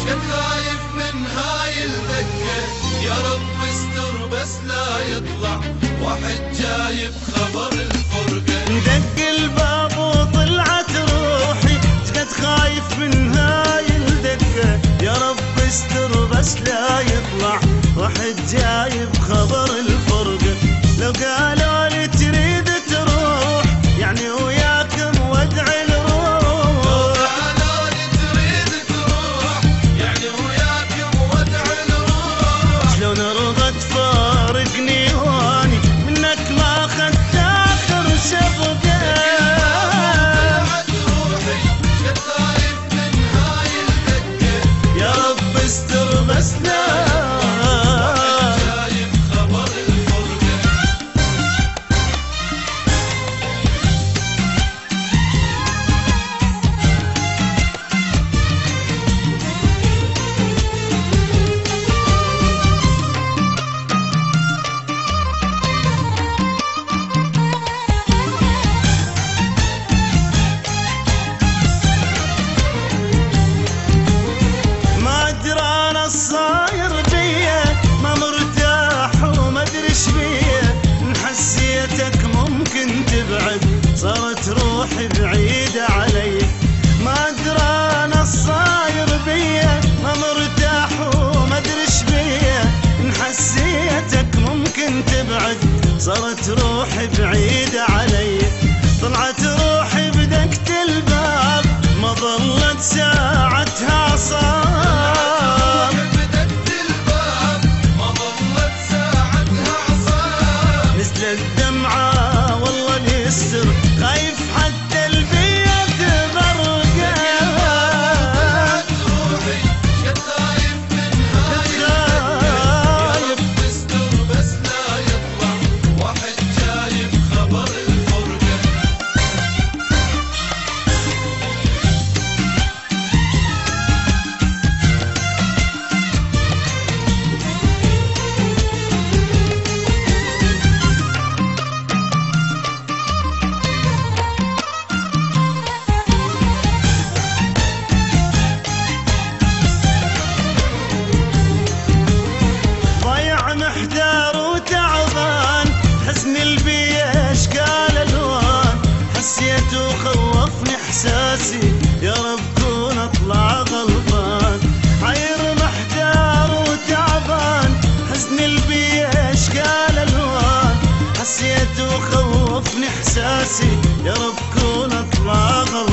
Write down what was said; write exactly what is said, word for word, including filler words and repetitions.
شكد خايف من هاي الدقة، يا رب استر بس لا يطلع واحد جايب خبر الفرقة. دق الباب وطلعت روحي، شكد خايف من هاي الدقة، يا رب استر بس لا يطلع واحد جايب خبر الفرقة. لو قالوا لي تريد تروح يعني وياكم وادعي الروح، لو قالوا لي تريد تروح يعني وياكم وادعي الروح. شلون ارضى تفارقني واني منك ما اخذت اخر شبقة. طلعت روحي شكد خايف من هاي الدقة، يا رب استر بس لا جايب خبر الفرقة. ما ادري انا الصاير بيا، ما مرتاح وما ادري ايش بيا، ان حسيتك ممكن تبعد صارت روحي بعيدة علي. ما ادري انا الصاير بيا، ما مرتاح وما ادري ايش بيا، ان حسيتك ممكن تبعد صارت روحي بعيدة علي. طلعت روحي بدقة الباب ما ظلت ساعتها صار، بدقت الباب ما ظلت ساعتها عصام. نزلت دمعة والله اليسر خايف حتى البيت غرقان. طلعت روحي شكد خايف من هاي الدقة، يا رب استر بس لا يطلع واحد جايب خبر الفرقة. ضيع محتار وتعبان، حزن البي اشكال الوان، حسيت وخوفني احساسي يا رب كون اطلع غلطان. عير محتار وتعبان، حزن البي اشكال الوان، حسيت وخوفني احساسي يا رب كون اطلع غلطان.